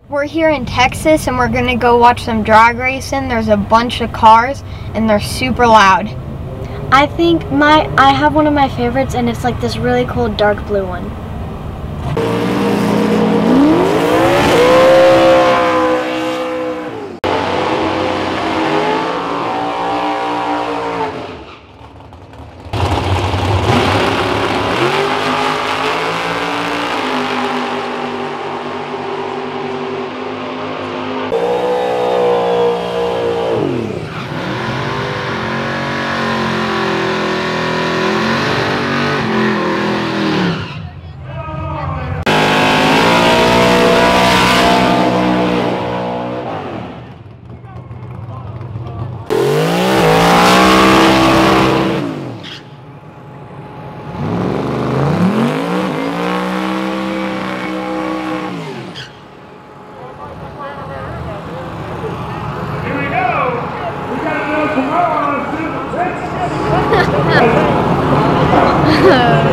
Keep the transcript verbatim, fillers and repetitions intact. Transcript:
We're here in Texas and we're gonna go watch some drag racing. There's a bunch of cars and they're super loud. I think my I have one of my favorites, and it's like this really cool dark blue one. Tomorrow on Super Texas.